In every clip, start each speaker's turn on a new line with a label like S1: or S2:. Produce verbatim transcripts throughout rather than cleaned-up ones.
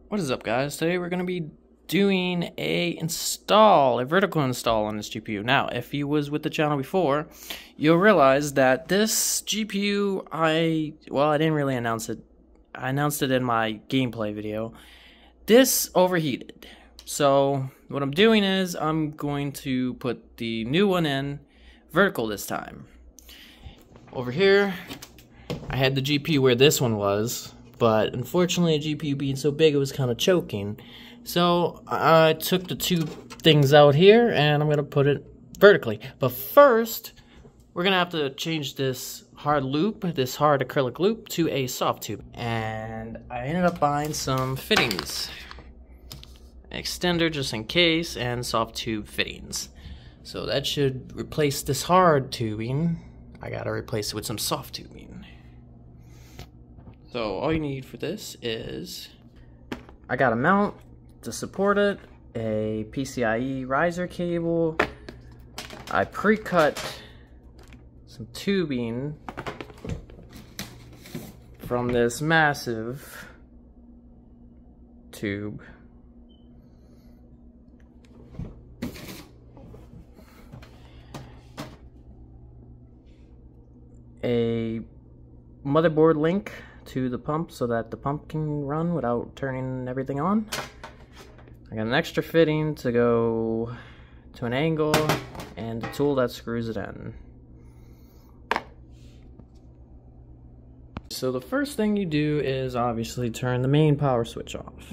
S1: What is up, guys? Today we're going to be doing a install, a vertical install on this G P U. Now, if you was with the channel before, you'll realize that this G P U, I, well, I didn't really announce it. I announced it in my gameplay video. This overheated. So, what I'm doing is, I'm going to put the new one in vertical this time. Over here, I had the G P U where this one was. But unfortunately, the G P U being so big, it was kind of choking. So I took the two things out here, and I'm going to put it vertically. But first, we're going to have to change this hard loop, this hard acrylic loop, to a soft tube. And I ended up buying some fittings. An extender just in case, and soft tube fittings. So that should replace this hard tubing. I got to replace it with some soft tubing. So all you need for this is, I got a mount to support it, a P C I E riser cable, I pre-cut some tubing from this massive tube, a motherboard link to the pump so that the pump can run without turning everything on. I got an extra fitting to go to an angle and a tool that screws it in. So the first thing you do is obviously turn the main power switch off.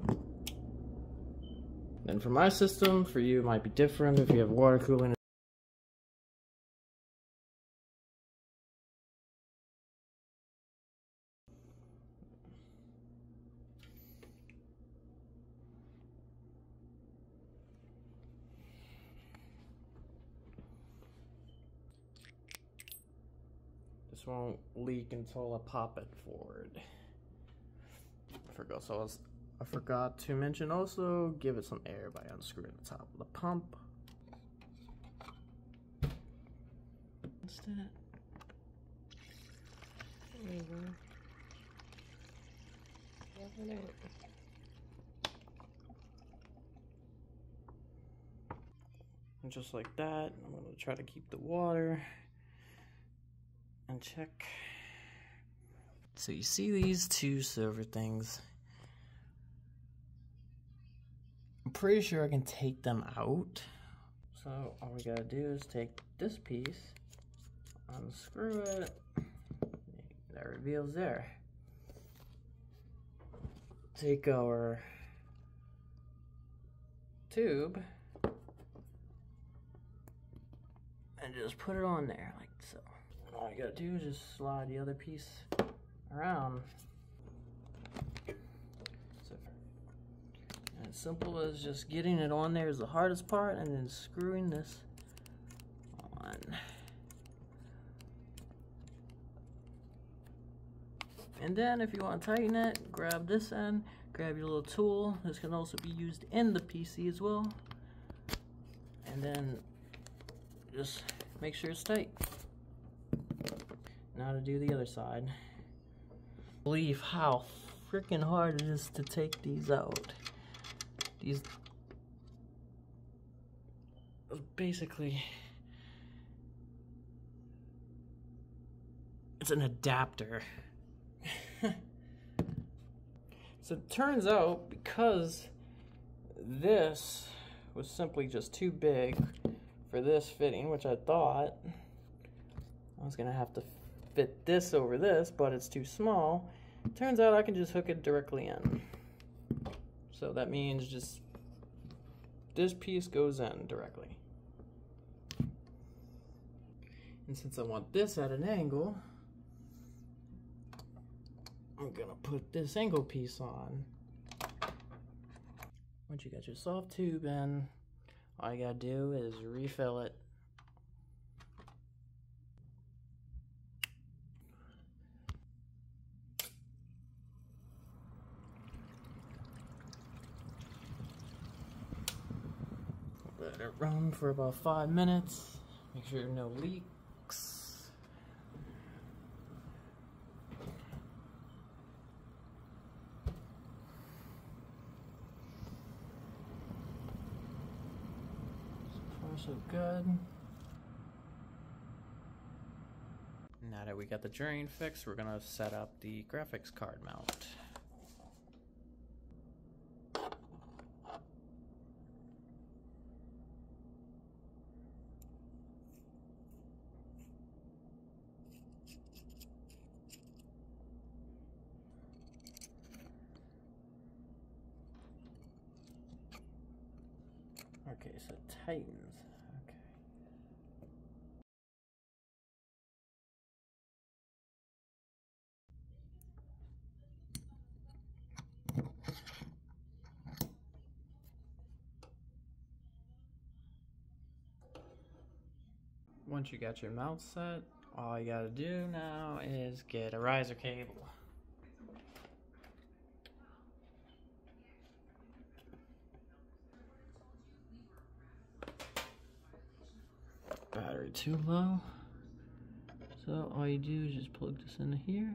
S1: Then for my system, for you it might be different if you have water cooling. This won't leak until I pop it forward. I forgot, so I, was, I forgot to mention also, give it some air by unscrewing the top of the pump. What's that? Over. And just like that, I'm going to try to keep the water and check. So you see these two silver things? I'm pretty sure I can take them out. So all we gotta do is take this piece, unscrew it, that reveals there. Take our tube and just put it on there like so. All you gotta do is just slide the other piece around. So, as simple as just getting it on there is the hardest part, and then screwing this on. And then if you want to tighten it, grab this end, grab your little tool. This can also be used in the P C as well. And then just make sure it's tight. Now to do the other side. Believe how freaking hard it is to take these out. These basically, it's an adapter. So it turns out, because this was simply just too big for this fitting, which I thought I was gonna have to fit this over this, but it's too small. Turns out I can just hook it directly in. So that means just this piece goes in directly. And since I want this at an angle, I'm gonna put this angle piece on. Once you got your soft tube in, all you gotta do is refill it. Let it run for about five minutes. Make sure no leaks. so good. Now that we got the drain fixed, we're gonna set up the graphics card mount. Okay, so Titans. Okay. Once you got your mount set, all you gotta do now is get a riser cable. Battery too low, so all you do is just plug this into here,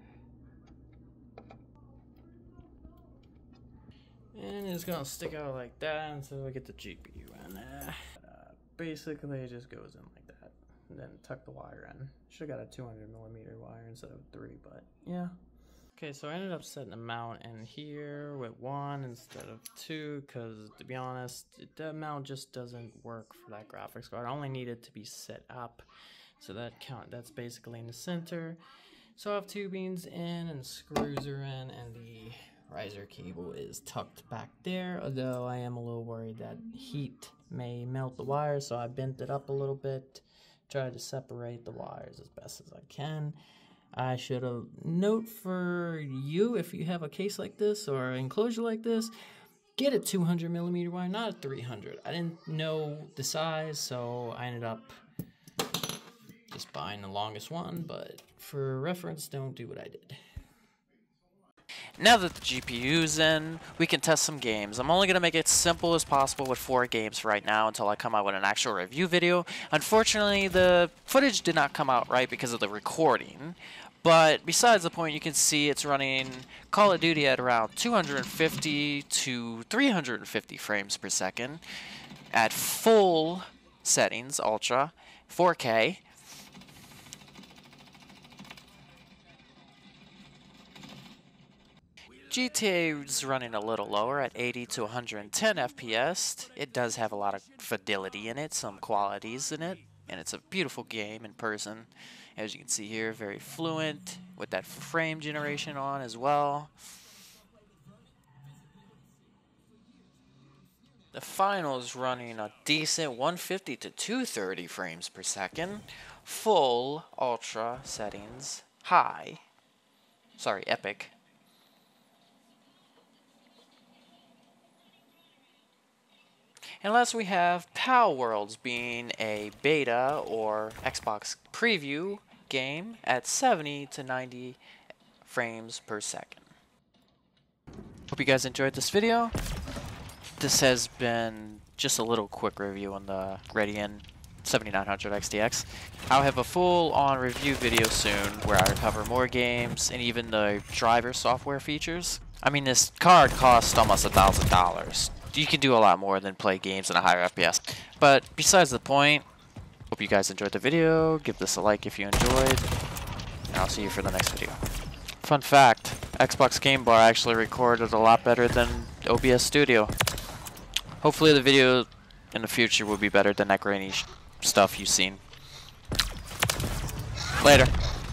S1: and it's gonna stick out like that until we get the G P U in there. Uh, basically it just goes in like that, and then tuck the wire in. Should have got a two hundred millimeter wire instead of three, but yeah. Okay, so I ended up setting the mount in here with one instead of two, because to be honest, the mount just doesn't work for that graphics card. I only need it to be set up, so that count that's basically in the center. So I have tubings in and screws are in, and the riser cable is tucked back there, although I am a little worried that heat may melt the wires, so I bent it up a little bit, tried to separate the wires as best as I can. I should have note for you, if you have a case like this or an enclosure like this, get a two hundred millimeter wire, not a three hundred. I didn't know the size, so I ended up just buying the longest one, but for reference, don't do what I did. Now that the G P U's in, we can test some games. I'm only going to make it simple as possible with four games right now until I come out with an actual review video. Unfortunately, the footage did not come out right because of the recording. But besides the point, you can see it's running Call of Duty at around two hundred fifty to three hundred fifty frames per second at full settings, Ultra, four K. G T A is running a little lower at eighty to one hundred ten F P S. It does have a lot of fidelity in it, some qualities in it, and it's a beautiful game in person. As you can see here, very fluent with that frame generation on as well. The final is running a decent one fifty to two thirty frames per second. Full ultra settings, high. Sorry, epic. And last we have Palworlds being a beta or Xbox preview game at seventy to ninety frames per second. Hope you guys enjoyed this video. This has been just a little quick review on the Radeon seventy-nine hundred X T X. I'll have a full-on review video soon where I cover more games and even the driver software features. I mean, this card costs almost a thousand dollars. You can do a lot more than play games in a higher F P S. But besides the point, hope you guys enjoyed the video. Give this a like if you enjoyed, and I'll see you for the next video. Fun fact, Xbox Game Bar actually recorded a lot better than O B S Studio. Hopefully the video in the future will be better than that grainy stuff you've seen. Later.